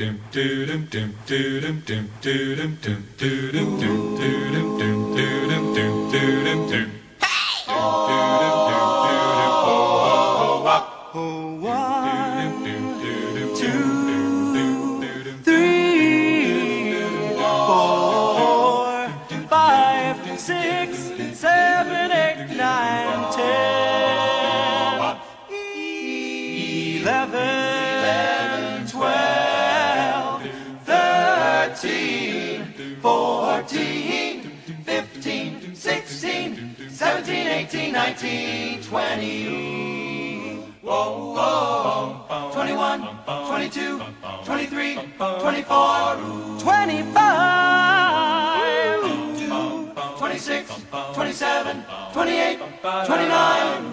Whoa, whoa, 21, 22, 23, 24, 25, 26, 27, 28, 29,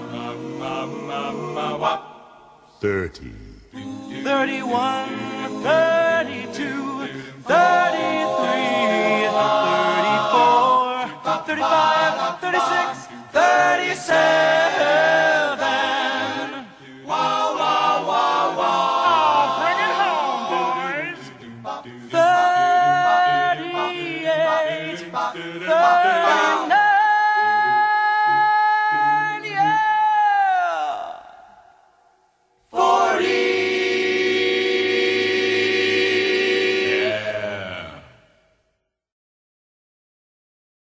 30, 31, 32, 33, 34, 35, 36, 37. Wow, wow, wow, wow. Bring it home, boys. 38, 39.